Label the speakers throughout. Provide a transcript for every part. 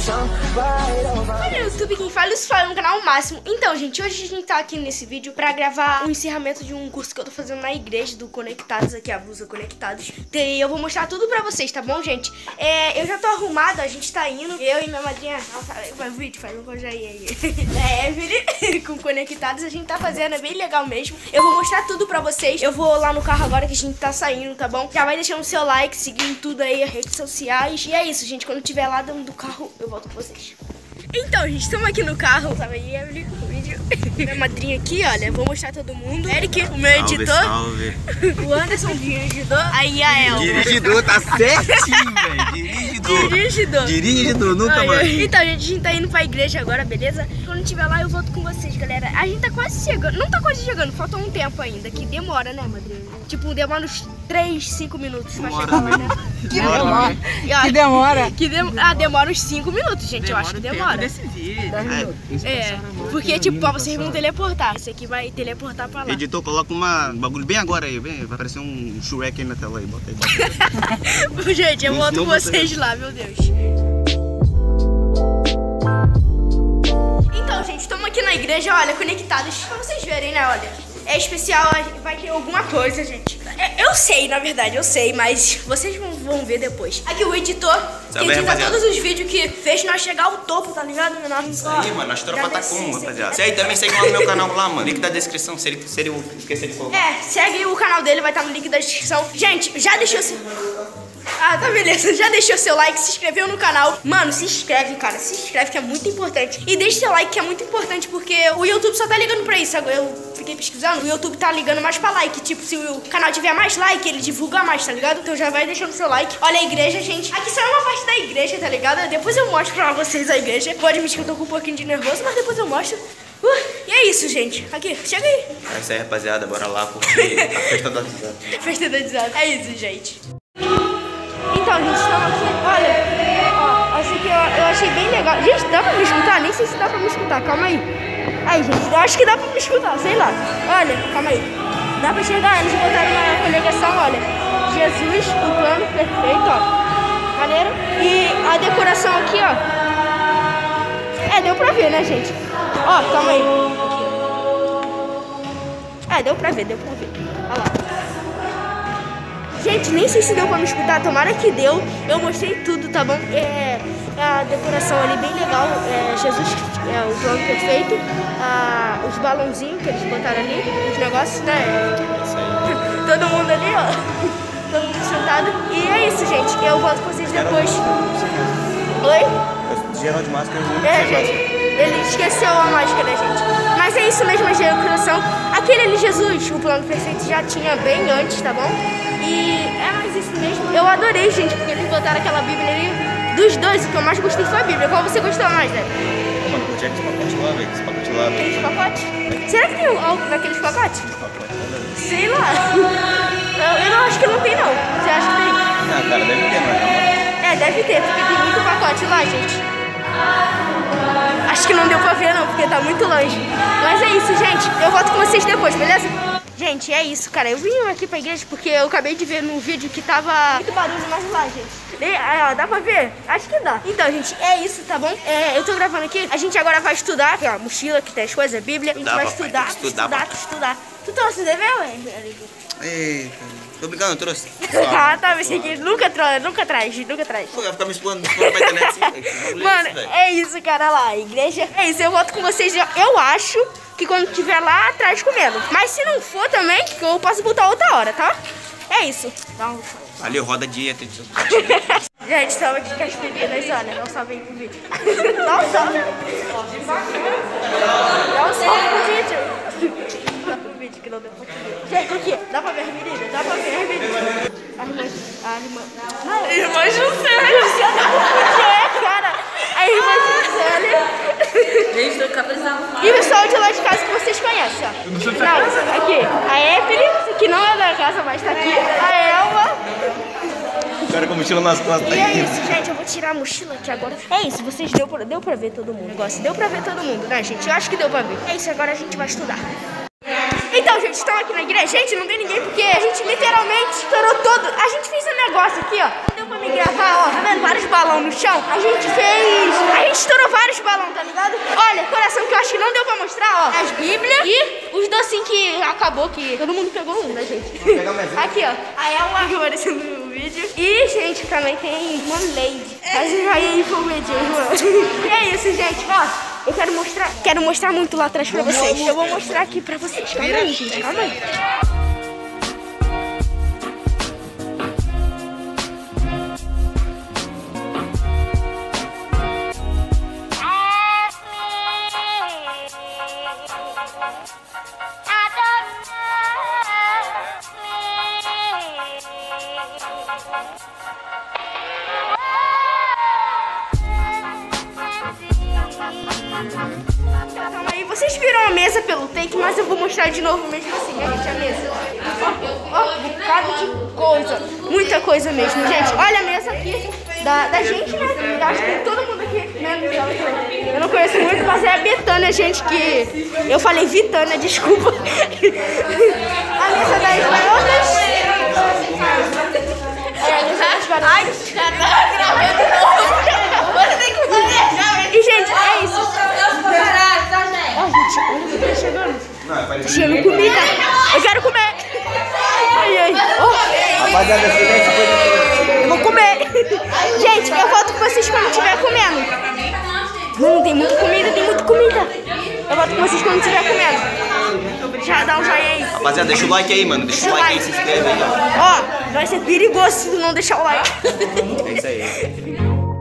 Speaker 1: Olha, YouTube, quem fala isso fala no canal máximo. Então, gente, hoje a gente tá aqui nesse vídeo pra gravar o encerramento de um curso que eu tô fazendo na igreja do Conectados, aqui a blusa Conectados. E eu vou mostrar tudo pra vocês, tá bom, gente? Eu já tô arrumada, a gente tá indo. Eu e minha madrinha, faz um vídeo, faz um conjaí aí. Evelyn, com Conectados, a gente tá fazendo, é bem legal mesmo. Eu vou mostrar tudo pra vocês. Eu vou lá no carro agora que a gente tá saindo, tá bom? Já vai deixando o seu like, seguindo tudo aí, as redes sociais. E é isso, gente, quando tiver lá dentro do carro, eu volto com vocês. Então, gente, estamos aqui no carro. Sabe aí, Evelyn, o vídeo. Minha madrinha aqui, olha, vou mostrar todo mundo. Eric, o meu editor.
Speaker 2: Salve.
Speaker 1: O Anderson, o dirigidor. Aí a El.
Speaker 2: Dirigidor, tá certinho, velho. Dirigidor, nunca mais.
Speaker 1: Então, gente, a gente tá indo pra igreja agora, beleza? Quando tiver lá, eu volto com vocês, galera. A gente tá quase chegando. Não tá quase chegando, falta um tempo ainda. Que demora, né, madrinha? Tipo, demora uns 3, 5 minutos pra chegar, né? Demora uns 5 minutos, gente. Eu acho que demora. Porque tipo, vocês vão teleportar. Esse aqui vai teleportar pra lá.
Speaker 2: Editor, coloca um bagulho bem agora aí, vem. Vai aparecer um Shrek aí na tela aí, bota aí.
Speaker 1: Gente, eu volto com vocês lá, meu Deus. Então, gente, estamos aqui na igreja, olha, conectados. Pra vocês verem, né, olha. É especial, vai ter alguma coisa, gente. Eu sei, na verdade, eu sei, mas vocês vão ver depois. Aqui o editor, que edita todos os vídeos que fez nós chegar ao topo, tá ligado?
Speaker 2: Isso aí, mano, nós tropa tá como, rapaziada. Você também segue lá no meu canal lá, mano. Link da descrição, se ele esquecer de colocar.
Speaker 1: Segue o canal dele, vai estar no link da descrição. Gente, já deixou seu... Ah, tá beleza, já deixou seu like, se inscreveu no canal. Mano, se inscreve, cara, se inscreve que é muito importante. E deixa seu like que é muito importante, porque o YouTube só tá ligando pra isso. Eu fiquei pesquisando, o YouTube tá ligando mais pra like. Tipo, se o canal tiver mais like, ele divulga mais, tá ligado? Então já vai deixando seu like. Olha a igreja, gente. Aqui só é uma parte da igreja, tá ligado? Depois eu mostro pra vocês a igreja. Vou admitir que eu tô com um pouquinho de nervoso, mas depois eu mostro. E é isso, gente. Aqui, chega aí.
Speaker 2: É isso aí, rapaziada, bora lá, porque a festa do WhatsApp.
Speaker 1: Festa do WhatsApp. É isso, gente. Então, gente, estamos aqui, olha, ó, assim que eu achei bem legal. Gente, dá pra me escutar? Nem sei se dá pra me escutar, calma aí. Aí, gente, eu acho que dá pra me escutar, sei lá. Olha, calma aí. Dá pra enxergar, eles botaram na congregação, olha. Jesus, o plano perfeito, ó. Maneiro. E a decoração aqui, ó. Deu pra ver, né, gente? Ó, calma aí. Deu pra ver. Olha lá. Gente, nem sei se deu pra me escutar, tomara que deu. Eu mostrei tudo, tá bom? A decoração ali bem legal. Jesus, o plano perfeito. Os balãozinhos que eles botaram ali, os negócios, né? Todo mundo ali, ó. Todo mundo sentado. E é isso, gente. Eu volto com vocês depois. Oi?
Speaker 2: Geral de máscara.
Speaker 1: Gente. Ele esqueceu a máscara, gente. Mas é isso mesmo, a decoração. Aquele ali, Jesus, o plano perfeito já tinha bem antes, tá bom? E é mais isso mesmo. Eu adorei, gente, porque eles botaram aquela Bíblia ali. Dos dois, o que eu mais gostei foi a Bíblia. Qual você gostou mais, né?
Speaker 2: Mano, curti aqueles pacotes lá, velho. Esse pacote lá.
Speaker 1: Aqueles pacotes? Será que tem algo naqueles pacotes? Sei lá. Eu não acho que não tem, não. Você acha que tem?
Speaker 2: Ah, cara, deve ter, mas
Speaker 1: deve ter, porque tem muito pacote lá, gente. Acho que não deu pra ver, não, porque tá muito longe. Mas é isso, gente. Eu volto com vocês depois, beleza? Gente, é isso, cara. Eu vim aqui pra igreja porque eu acabei de ver num vídeo que tava muito barulho mais lá, gente. Dá pra ver? Acho que dá. Então, gente, é isso, tá bom? Eu tô gravando aqui. A gente agora vai estudar. Aqui, ó, mochila, que tem as coisas, Bíblia. A gente vai estudar. Tu trouxe o dever, ué?
Speaker 2: Eita, tô brincando, eu trouxe.
Speaker 1: Tá, mas aqui nunca traz.
Speaker 2: Pô, vai ficar me expondo pra internet assim.
Speaker 1: Mano, é isso, cara, lá, a igreja. É isso, eu volto com vocês. Eu acho que quando tiver lá atrás comendo. Mas se não for também, eu posso botar outra hora, tá? É isso.
Speaker 2: Ali roda dieta.
Speaker 1: Gente, estamos aqui com as meninas, olha, não sabem pro vídeo. Dá um salve. Dá um salve pro vídeo. Dá pro vídeo que não deu pra ver. Gente, aqui, dá pra ver as meninas? Dá pra ver as meninas. A irmã Juscelia. Cara. A irmã Juscelia.
Speaker 3: Gente, tô cabeçando.
Speaker 1: E o pessoal de lá de casa que vocês conhecem, ó.
Speaker 2: Eu não sou de casa.
Speaker 1: Aqui, a Evelyn, que não é da casa, mas tá aqui. A Elma.
Speaker 2: O cara com a mochila nas costas.
Speaker 1: E é isso, gente. Eu vou tirar a mochila aqui agora. É isso, vocês deu pra ver todo mundo. Negócio, deu pra ver todo mundo, né, gente? Eu acho que deu pra ver. É isso, agora a gente vai estudar. Então, gente, estamos aqui na igreja. Gente, não tem ninguém porque a gente literalmente estourou todo. A gente fez um negócio aqui, ó. Deu pra me gravar, ó. Tá vendo? Várias os balões no chão, a gente estourou vários balões, tá ligado? Olha, coração que eu acho que não deu pra mostrar, ó. As bíblias e os docinhos que acabou, que todo mundo pegou um, né, gente? Aqui, ó. Aí é uma aparecendo no vídeo. E, gente, também tem uma Lady. Aí, informativo, mano. E é isso, gente, ó. Eu quero mostrar muito lá atrás pra vocês. Eu vou mostrar aqui pra vocês. Calma aí, gente, calma aí. Calma aí, vocês viram a mesa pelo take, mas eu vou mostrar de novo mesmo assim, gente, a mesa. Ó, bocado de coisa, muita coisa mesmo, gente. Olha a mesa aqui da gente, né? Eu acho que todo mundo aqui, menos ela. Eu não conheço muito, mas é a Betânia, gente, que... Eu falei Vitânia, desculpa. A mesa das garotas. É a mesa das garotas. Ai, cara, gravando de novo. Você tem que fazer. E, gente, é isso. Ó, gente, olha o que tá chegando. Tá chegando comida. Eu quero comer. Ai, ai.
Speaker 2: Rapaziada,
Speaker 1: eu vou comer. Gente, eu volto com vocês quando estiver comendo. Tem muita comida, tem muita comida. Eu volto com vocês quando estiver comendo. Já dá um joinha aí.
Speaker 2: Rapaziada, deixa o like aí, mano. Deixa o like aí, se inscreve aí,
Speaker 1: ó. Ó, vai ser perigoso se tu não deixar o like.
Speaker 2: É isso aí.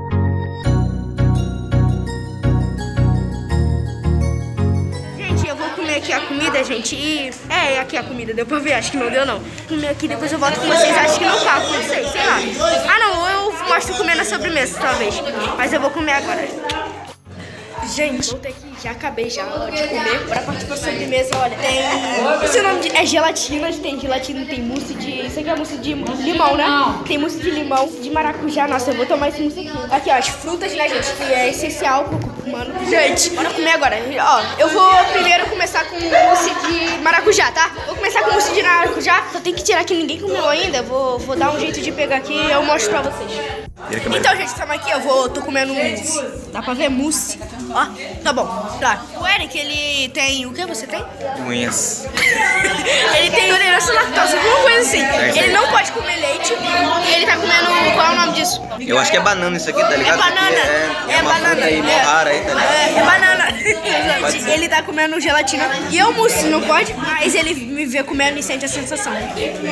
Speaker 1: Aqui a comida, gente, e... É, aqui a comida, deu pra ver, acho que não deu não. Comer aqui, depois eu volto com vocês, acho que não tá, não sei lá. Ah não, eu mostro comer na sobremesa, talvez. Mas eu vou comer agora. Gente, voltei aqui, já acabei já de comer. Bora partir pra sobremesa, olha. Tem... Esse nome é gelatina, tem gelatina, tem mousse de... Isso aqui é mousse de limão, né? Tem mousse de limão, de maracujá. Nossa, eu vou tomar esse mousse aqui. Aqui, ó, as frutas, né, gente, que é essencial pro corpo humano. Gente, bora comer agora. Ó, eu vou primeiro começar com mousse de maracujá, tá? Vou começar com mousse de maracujá. Só tem que tirar que ninguém comeu ainda. Vou dar um jeito de pegar aqui e eu mostro pra vocês. Então, gente, estamos aqui, tô comendo mousse. Dá pra ver mousse. Ó, tá bom, tá. O Eric, ele tem... O que você tem?
Speaker 2: Unhas.
Speaker 1: Ele tem intolerância à lactose, alguma coisa assim. Ele não pode comer leite. Ele tá comendo... Qual é o nome disso?
Speaker 2: Eu acho que é banana isso aqui, tá ligado?
Speaker 1: É banana.
Speaker 2: É banana. Aí, rara aí, tá ligado?
Speaker 1: É banana. Gente, ele tá comendo gelatina. E eu, mousse, não pode, mas ele me vê comendo e sente a sensação.
Speaker 2: Mano,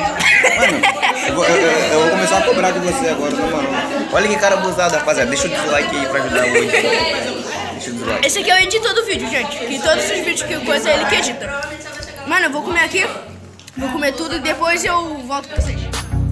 Speaker 2: eu vou começar a cobrar de você agora, né, mano? Olha que cara abusado, rapaziada. Deixa o dislike aí pra ajudar hoje. Deixa o dislike.
Speaker 1: Esse aqui é o editor do vídeo, gente. Que todos os vídeos que coisa é ele que edita. Mano, eu vou comer aqui. Vou comer tudo e depois eu volto com vocês.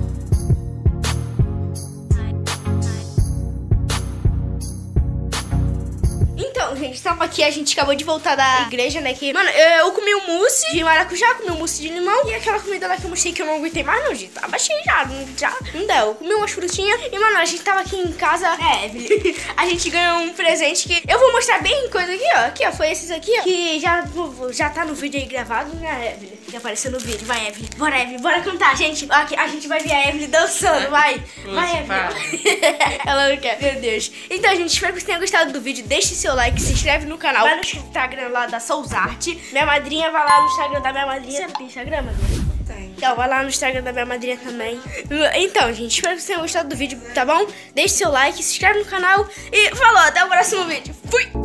Speaker 1: Então, gente, estamos aqui, a gente acabou de voltar da igreja, né, que... Mano, eu comi um mousse de maracujá, comi um mousse de limão e aquela comida lá que eu mostrei que eu não aguentei mais não, gente. Tava cheio já não deu. Eu comi umas frutinhas e, mano, a gente tava aqui em casa, Evelyn, a gente ganhou um presente que eu vou mostrar bem coisa aqui, ó. Aqui, ó, foi esses aqui, ó, que já tá no vídeo aí gravado, né, Evelyn? Que apareceu no vídeo. Vai, Evelyn. Bora, Evelyn, bora cantar, gente. Aqui, a gente vai ver a Evelyn dançando, vai. Vai, Evelyn. Ela não quer, meu Deus. Então, gente, espero que vocês tenham gostado do vídeo. Deixe seu like, se inscreve no canal. Vai no Instagram lá da Soulsart. Minha madrinha vai lá no Instagram da minha madrinha. Você tem Instagram, madrinha? Tem. Então, vai lá no Instagram da minha madrinha também. Então, gente, espero que vocês tenham gostado do vídeo, tá bom? Deixe seu like, se inscreve no canal. E falou, até o próximo vídeo. Fui!